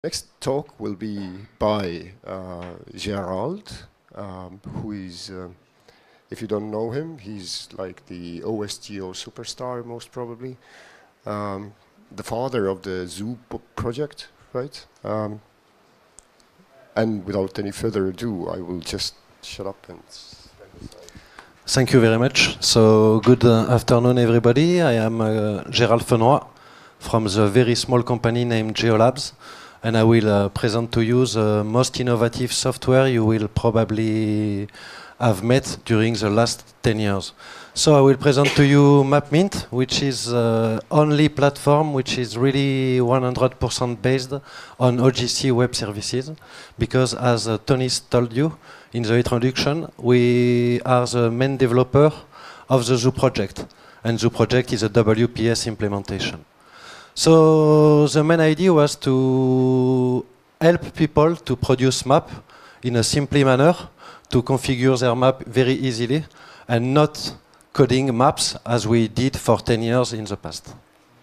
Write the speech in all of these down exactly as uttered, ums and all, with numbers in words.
Next talk will be by uh, Gerald, um, who is, uh, if you don't know him, he's like the O S G O superstar, most probably. Um, the father of the Zoo project, right? Um, and without any further ado, I will just shut up and stand aside. Thank you very much. So, good uh, afternoon, everybody. I am uh, Gérald Fenoy from the very small company named Geolabs. And I will uh, present to you the most innovative software you will probably have met during the last ten years. So I will present to you MapMint, which is the uh, only platform which is really one hundred percent based on O G C web services. Because as uh, Tony told you in the introduction, we are the main developer of the Zoo project. And Zoo project is a W P S implementation. So the main idea was to help people to produce map in a simple manner, to configure their map very easily, and not coding maps as we did for ten years in the past.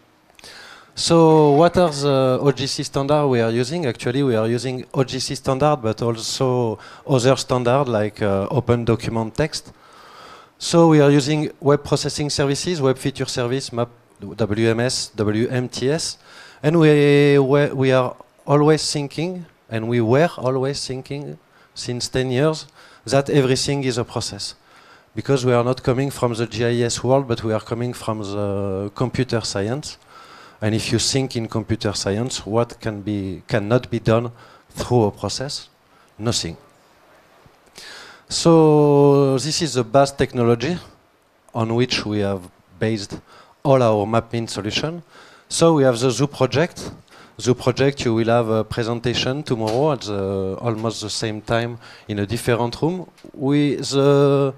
So what are the O G C standards we are using? Actually, we are using O G C standard, but also other standards like uh, Open Document Text. So we are using web processing services, web feature service, map W M S, W M T S, and we, we, we are always thinking, and we were always thinking since ten years, that everything is a process. Because we are not coming from the G I S world, but we are coming from the computer science. And if you think in computer science, what can be, cannot be done through a process? Nothing. So this is the base technology on which we have based all our MapMint solution. So we have the Zoo project. Zoo project, you will have a presentation tomorrow at the, almost the same time in a different room. With the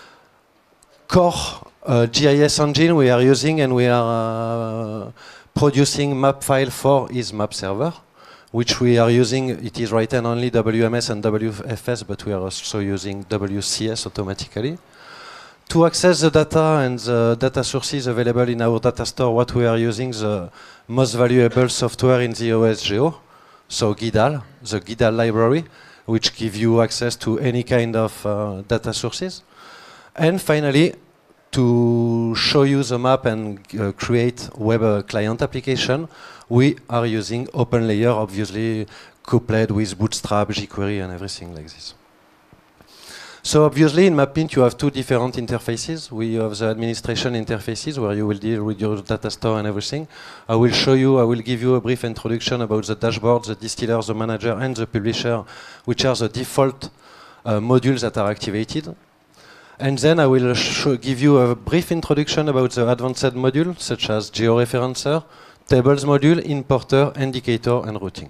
core uh, G I S engine we are using, and we are uh, producing map file for is map server, which we are using. It is written only W M S and W F S, but we are also using W C S automatically. To access the data and the data sources available in our data store, what we are using the most valuable software in the O S G O, so GIDAL, the GIDAL library, which gives you access to any kind of uh, data sources. And finally, to show you the map and uh, create web uh, client application, we are using OpenLayer, obviously coupled with Bootstrap, jQuery, and everything like this. So obviously in MapMint you have two different interfaces. We have the administration interfaces where you will deal with your data store and everything. I will show you, I will give you a brief introduction about the dashboard, the distiller, the manager, and the publisher, which are the default uh, modules that are activated. And then I will give you a brief introduction about the advanced modules, such as georeferencer, tables module, importer, indicator, and routing.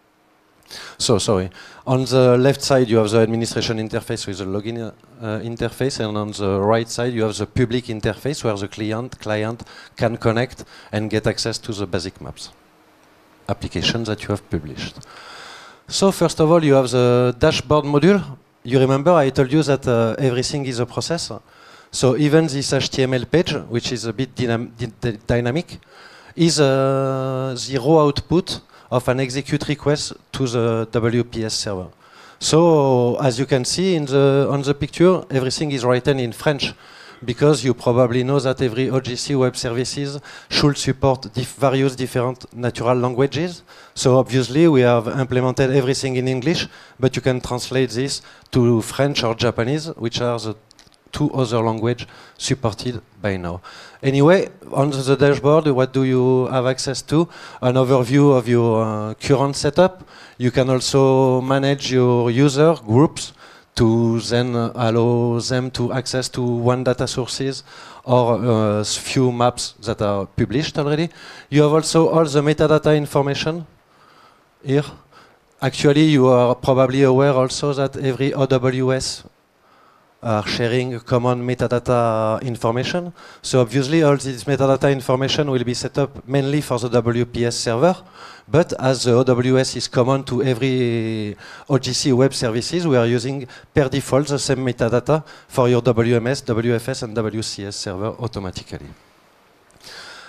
So, sorry. On the left side, you have the administration interface with the login uh, interface, and on the right side, you have the public interface where the client client can connect and get access to the basic maps applications that you have published. So, first of all, you have the dashboard module. You remember I told you that uh, everything is a process. So, even this H T M L page, which is a bit dynam dy dynamic, is uh, the raw output of an execute request to the W P S server. So, as you can see in the, on the picture, everything is written in French, because you probably know that every O G C web services should support dif various different natural languages. So obviously we have implemented everything in English, but you can translate this to French or Japanese, which are the two other languages supported by now. Anyway, on the dashboard, what do you have access to? An overview of your uh, current setup. You can also manage your user groups to then uh, allow them to access to one data sources or a uh, few maps that are published already. You have also all the metadata information here. Actually, you are probably aware also that every O W S are sharing common metadata information. So obviously all this metadata information will be set up mainly for the W P S server, but as the O W S is common to every O G C web services, we are using per default the same metadata for your W M S, W F S, and W C S server automatically.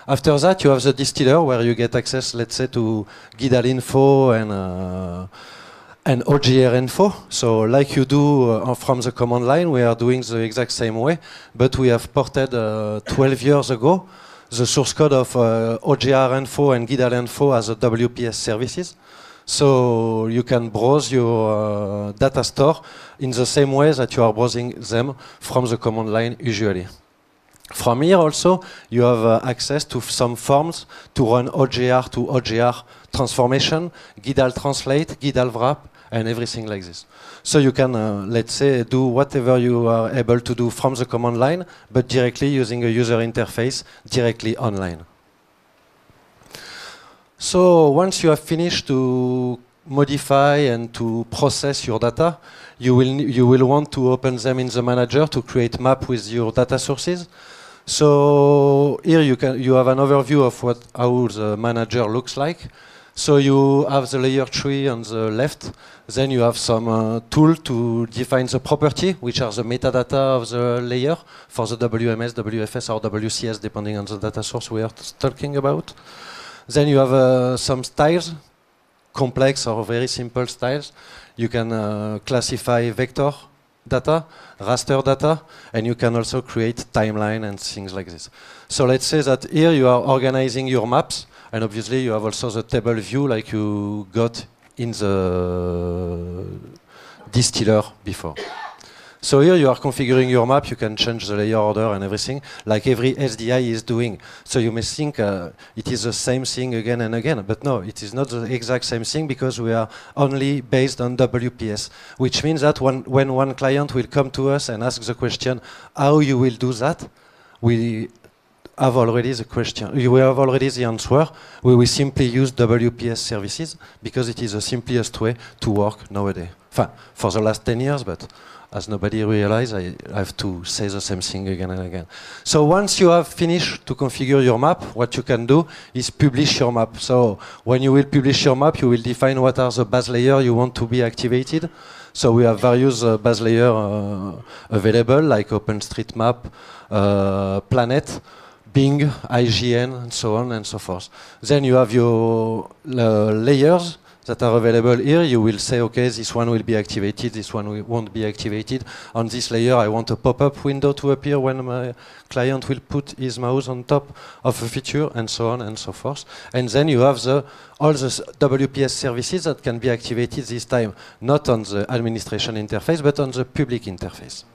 After that, you have the distiller where you get access, let's say, to GIDAL info and uh, and O G R info. So like you do uh, from the command line, we are doing the exact same way, but we have ported uh, twelve years ago the source code of uh, O G R info and GIDAL info as a W P S services. So you can browse your uh, data store in the same way that you are browsing them from the command line usually. From here also, you have uh, access to some forms to run O G R to O G R transformation, GIDAL translate, GIDAL wrap, and everything like this. So you can, uh, let's say, do whatever you are able to do from the command line, but directly using a user interface directly online. So once you have finished to modify and to process your data, you will, you will want to open them in the manager to create map with your data sources. So here you can you have an overview of what how the manager looks like. So you have the layer tree on the left. Then you have some uh, tool to define the property, which are the metadata of the layer for the W M S, W F S, or W C S, depending on the data source we are talking about. Then you have uh, some styles, complex or very simple styles. You can uh, classify vector data, raster data, and you can also create timeline and things like this. So let's say that here you are organizing your maps, and obviously you have also the table view like you got in the distiller before. So here you are configuring your map, you can change the layer order and everything, like every S D I is doing. So you may think uh, it is the same thing again and again, but no, it is not the exact same thing because we are only based on W P S, which means that when, when one client will come to us and ask the question, how you will do that, we have already the question, we have already the answer. We will simply use W P S services because it is the simplest way to work nowadays. Enfin, for the last ten years, but as nobody realized, I have to say the same thing again and again. So once you have finished to configure your map, what you can do is publish your map. So when you will publish your map, you will define what are the base layers you want to be activated. So we have various uh, base layers uh, available, like OpenStreetMap, uh, Planet, Bing, I G N, and so on and so forth. Then you have your uh, layers that are available here. You will say, okay, this one will be activated, this one will, won't be activated. On this layer, I want a pop-up window to appear when my client will put his mouse on top of a feature, and so on and so forth. And then you have the, all the W P S services that can be activated this time, not on the administration interface, but on the public interface.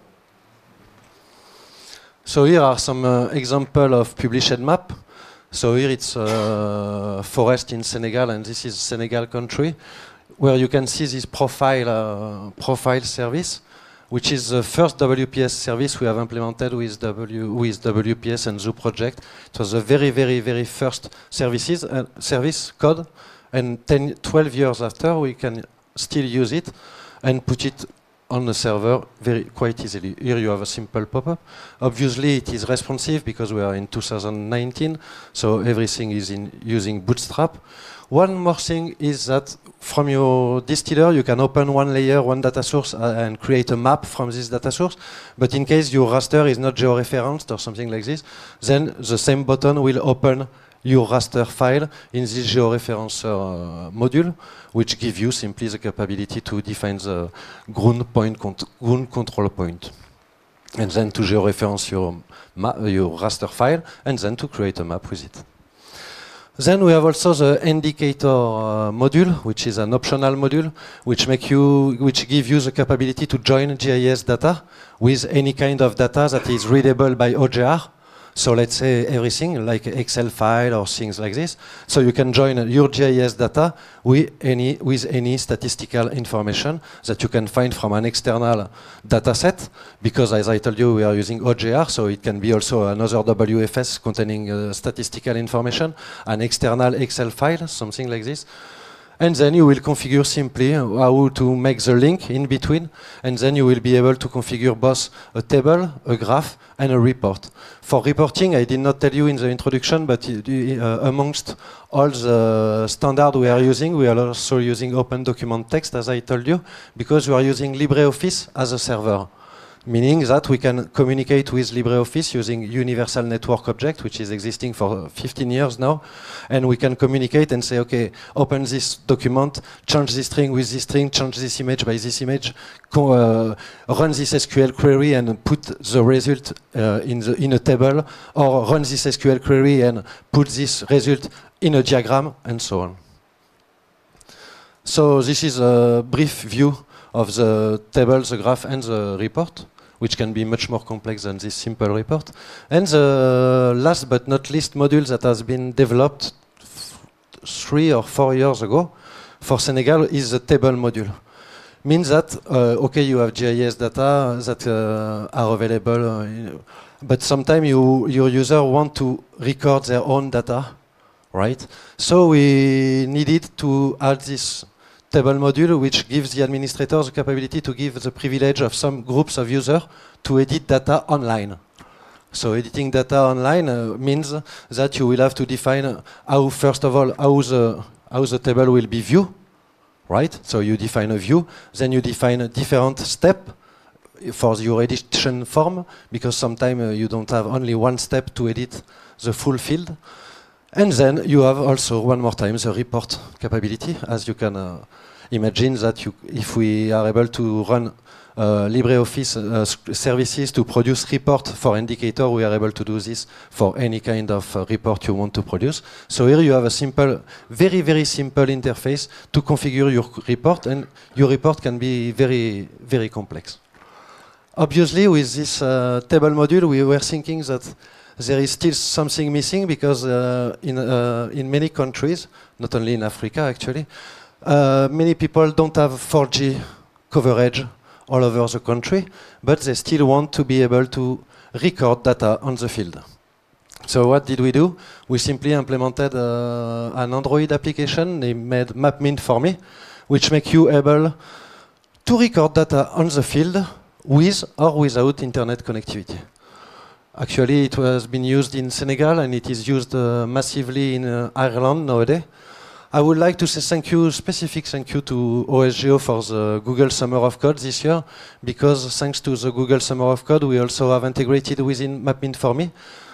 So here are some uh, examples of published map. So here it's a forest in Senegal, and this is Senegal country, where you can see this profile uh, profile service, which is the first W P S service we have implemented with W with W P S and Zoo project. It was the very, very, very first services uh, service code, and ten, twelve years after, we can still use it and put it on the server very quite easily. Here you have a simple pop-up. Obviously it is responsive because we are in two thousand nineteen, so everything is in using Bootstrap. One more thing is that from your distiller you can open one layer, one data source uh, and create a map from this data source, but in case your raster is not georeferenced or something like this, then the same button will open your raster file in this georeferencer uh, module, which gives you simply the capability to define the ground point, cont ground control point, and then to georeference your, your raster file, and then to create a map with it. Then we have also the indicator uh, module, which is an optional module, which make you, which give you the capability to join G I S data with any kind of data that is readable by O G R. So let's say everything like Excel file or things like this. So you can join your G I S data with any, with any statistical information that you can find from an external data set, because as I told you, we are using O G R, so it can be also another W F S containing uh, statistical information, an external Excel file, something like this. And then you will configure simply how to make the link in between, and then you will be able to configure both a table, a graph, and a report. For reporting, I did not tell you in the introduction, but uh, amongst all the standards we are using, we are also using Open Document Text, as I told you, because we are using LibreOffice as a server. meaning that we can communicate with LibreOffice using Universal Network Object, which is existing for fifteen years now, and we can communicate and say, okay, open this document, change this string with this string, change this image by this image, uh, run this S Q L query and put the result uh, in, the, in a table, or run this S Q L query and put this result in a diagram, and so on. So this is a brief view of the table, the graph, and the report, which can be much more complex than this simple report. And the last but not least module that has been developed three or four years ago for Senegal is the table module. Means that, uh, okay, you have G I S data that uh, are available, uh, but sometimes you, your user want to record their own data, right? So we needed to add this table module, which gives the administrator the capability to give the privilege of some groups of users to edit data online. So editing data online uh, means that you will have to define how, first of all, how the, how the table will be viewed, right? So you define a view, then you define a different step for your edition form, because sometimes uh, you don't have only one step to edit the full field. And then you have also, one more time, the report capability, as you can uh, imagine that you, if we are able to run uh, LibreOffice uh, services to produce report for indicator, we are able to do this for any kind of uh, report you want to produce. So here you have a simple, very, very simple interface to configure your report, and your report can be very, very complex. Obviously, with this uh, table module, we were thinking that there is still something missing, because uh, in, uh, in many countries, not only in Africa actually, uh, many people don't have four G coverage all over the country, but they still want to be able to record data on the field. So what did we do? We simply implemented uh, an Android application they made MapMint for me, which makes you able to record data on the field with or without internet connectivity. Actually, it has been used in Senegal, and it is used uh, massively in uh, Ireland nowadays. I would like to say thank you, specific thank you to O S G O for the Google Summer of Code this year, because thanks to the Google Summer of Code, we also have integrated within MapMint for me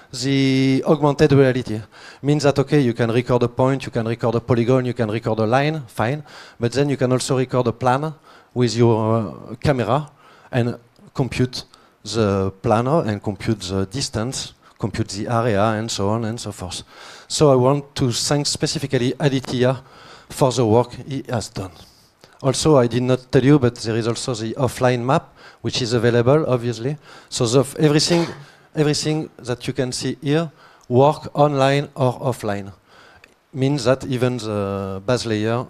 the augmented reality. Means that, okay, you can record a point, you can record a polygon, you can record a line, fine, but then you can also record a plan with your uh, camera and compute the planner and compute the distance, compute the area, and so on and so forth. So I want to thank specifically Aditya for the work he has done. Also, I did not tell you, but there is also the offline map, which is available, obviously. So the everything, everything that you can see here work online or offline. Means that even the base layer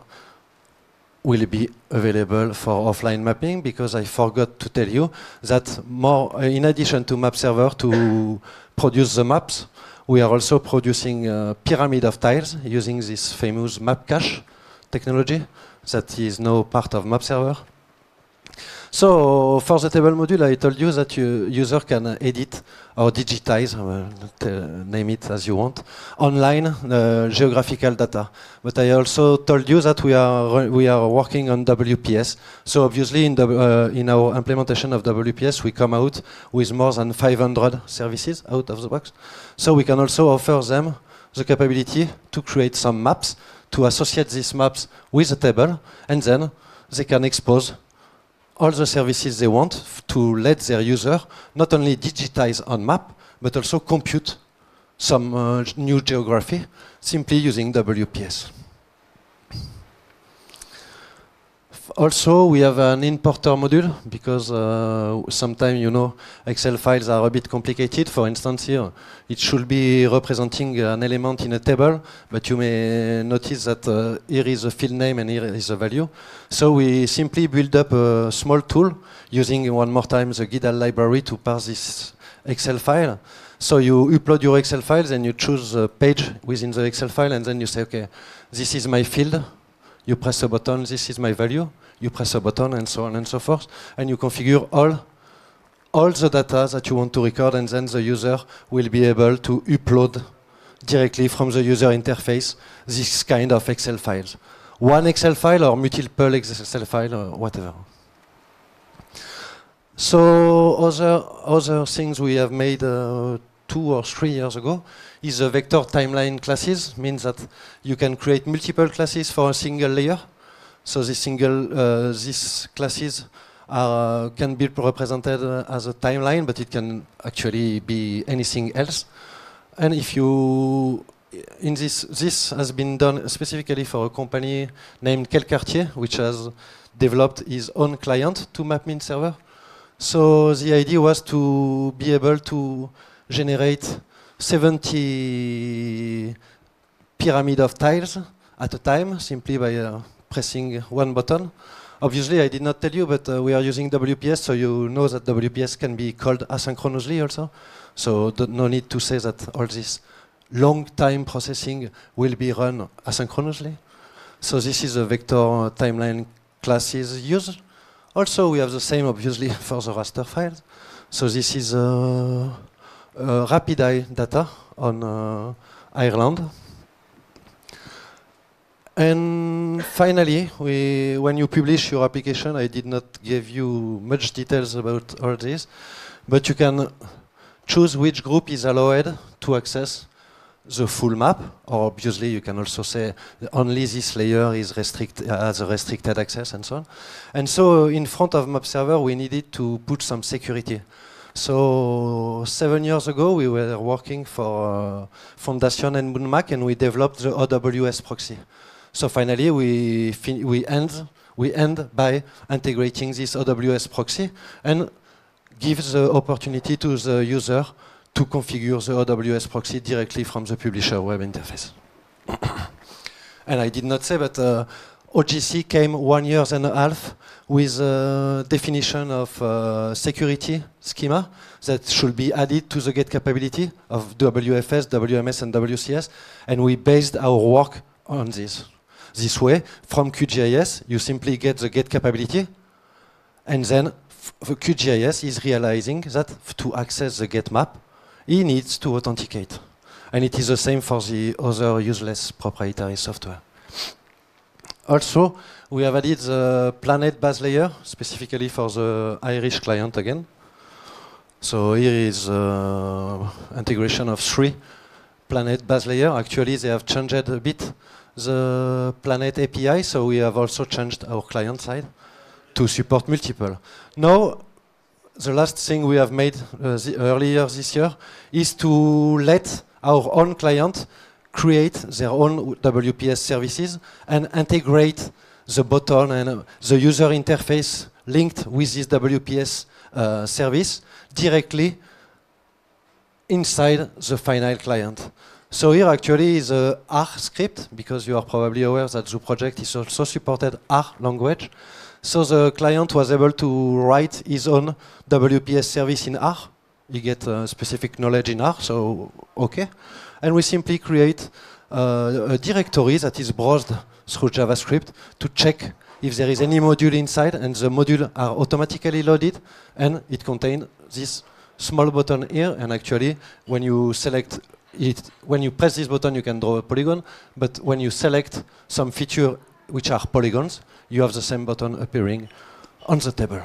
will be available for offline mapping, because I forgot to tell you that more, uh, in addition to map server to produce the maps, we are also producing a pyramid of tiles using this famous map cache technology that is now part of map server. So for the table module, I told you that you user can edit or digitize, uh, name it as you want, online uh, geographical data. But I also told you that we are we are working on W P S. So obviously, in the uh, in our implementation of W P S, we come out with more than five hundred services out of the box. So we can also offer them the capability to create some maps, to associate these maps with a table, and then they can expose all the services they want to let their user not only digitize on map, but also compute some uh, new geography simply using W P S. Also, we have an importer module, because uh, sometimes, you know, Excel files are a bit complicated. For instance, here, it should be representing an element in a table, but you may notice that uh, here is a field name and here is a value. So we simply build up a small tool using, one more time, the GIDAL library to parse this Excel file. So you upload your Excel files and you choose a page within the Excel file, and then you say, okay, this is my field. You press a button, this is my value. You press a button, and so on and so forth. And you configure all, all the data that you want to record, and then the user will be able to upload directly from the user interface this kind of Excel files. One Excel file or multiple Excel file or whatever. So other other things we have made uh, two or three years ago is a vector timeline classes. Means that you can create multiple classes for a single layer. So this single uh, these classes are, uh, can be represented uh, as a timeline, but it can actually be anything else. And if you in this this has been done specifically for a company named Kelcartier, which has developed his own client to MapMint server. So the idea was to be able to generate seventy pyramid of tiles at a time simply by uh, pressing one button. Obviously, I did not tell you, but uh, we are using W P S, so you know that W P S can be called asynchronously also. So no need to say that all this long time processing will be run asynchronously. So this is a vector timeline classes used. Also, we have the same, obviously, for the raster files. So this is uh, uh, RapidEye data on uh, Ireland. And finally, we, when you publish your application, I did not give you much details about all this, but you can choose which group is allowed to access the full map, or obviously you can also say only this layer is restrict, has a restricted access and so on. And so in front of Map Server, we needed to put some security. So seven years ago, we were working for uh, Fondation and MoonMac, and we developed the O W S proxy. So finally, we, fin we, end, we end by integrating this O W S proxy and give the opportunity to the user to configure the O W S proxy directly from the publisher web interface. And I did not say, but uh, O G C came one year and a half with a definition of uh, security schema that should be added to the GET capability of W F S, W M S, and W C S, and we based our work on this. This way, from Q G I S, you simply get the GET capability, and then the Q G I S is realizing that to access the GET map, he needs to authenticate. And it is the same for the other useless proprietary software. Also, we have added the Planet base layer, specifically for the Irish client again. So here is uh, integration of three Planet base layer. Actually, they have changed a bit the Planet A P I, so we have also changed our client side to support multiple. Now, the last thing we have made uh, the earlier this year is to let our own client create their own W P S services and integrate the button and uh, the user interface linked with this W P S uh, service directly inside the final client. So here actually is a R script, because you are probably aware that the project is also supported R language. So the client was able to write his own W P S service in R. You get uh, specific knowledge in R, so okay. And we simply create uh, a directory that is browsed through JavaScript to check if there is any module inside, and the modules are automatically loaded, and it contains this small button here, and actually when you select it, when you press this button you can draw a polygon, but when you select some feature which are polygons, you have the same button appearing on the table.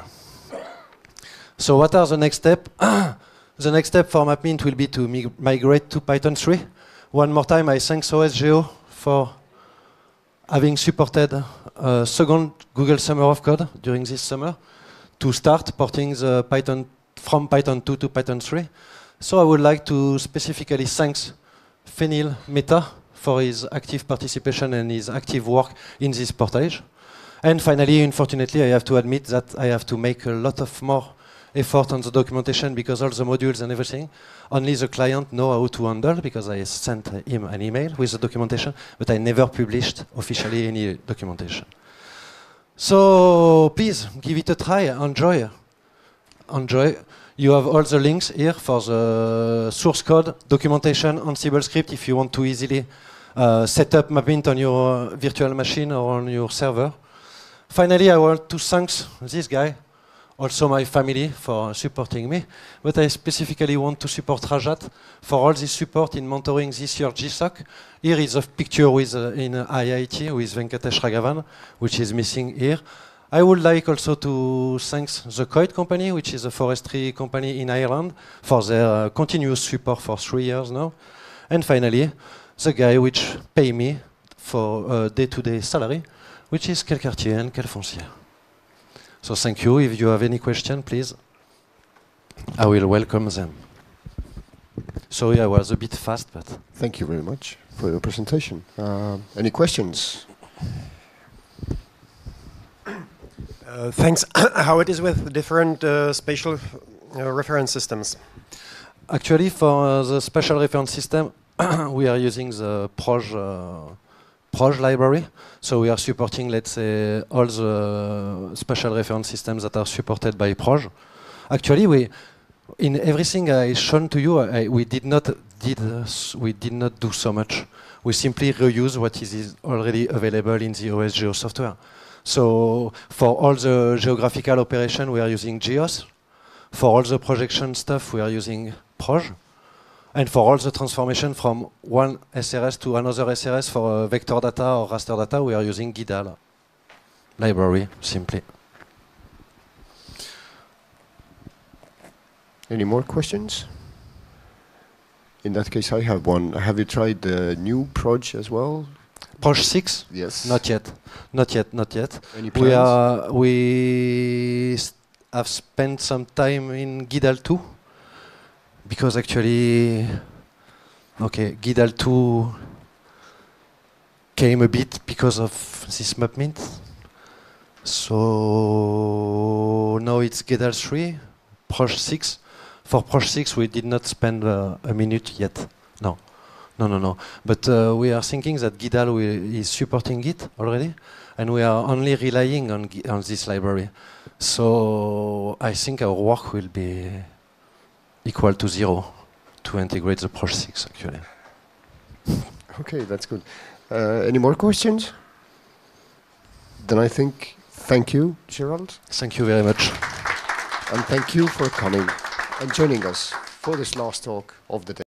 So what are the next steps? The next step for MapMint will be to mig migrate to Python three. One more time, I thank O S G E O for having supported a second Google Summer of Code during this summer to start porting the Python from Python two to Python three. So I would like to specifically thank Fenil Mehta for his active participation and his active work in this portage. And finally, unfortunately, I have to admit that I have to make a lot of more effort on the documentation, because all the modules and everything, only the client know how to handle, because I sent him an email with the documentation, but I never published officially any documentation. So please give it a try, enjoy. Enjoy. You have all the links here for the source code, documentation, Ansible script if you want to easily uh, set up MapMint on your virtual machine or on your server. Finally, I want to thank this guy, also my family, for supporting me, but I specifically want to support Rajat for all this support in mentoring this year G S O C. Here is a picture with uh, in uh, I I T with Venkatesh Raghavan, which is missing here. I would like also to thank the Coit company, which is a forestry company in Ireland, for their uh, continuous support for three years now. And finally, the guy which pay me for uh, day-to-day salary, which is Quelcartier and Quelfoncier. So thank you. If you have any question, please, I will welcome them. Sorry, I was a bit fast, but... Thank you very much for your presentation. Uh, any questions? Uh, thanks. How it is with different uh, spatial uh, reference systems? Actually, for uh, the spatial reference system, we are using the Proj, uh, Proj library. So we are supporting, let's say, all the spatial reference systems that are supported by Proj. Actually, we, in everything I shown to you, I, we did not did uh, we did not do so much. We simply reuse what is, is already available in the O S Geo software. So for all the geographical operation, we are using GEOS. For all the projection stuff, we are using Proj. And for all the transformation from one S R S to another S R S for uh, vector data or raster data, we are using GIDAL library, simply. Any more questions? In that case, I have one. Have you tried the new Proj as well? Proj six? Yes. Not yet. Not yet, not yet. Any plans? We, are, we have spent some time in GIDAL two. Because actually, okay, GIDAL two came a bit because of this MapMint. So now it's GIDAL three, Proj six. For Proj six, we did not spend uh, a minute yet. No, no, no, no. But uh, we are thinking that GIDAL is supporting it already, and we are only relying on, on this library. So I think our work will be equal to zero to integrate the Proj six, actually. Okay, that's good. Uh, any more questions? Then I think, thank you, Gerald. Thank you very much. And thank you for coming and joining us for this last talk of the day.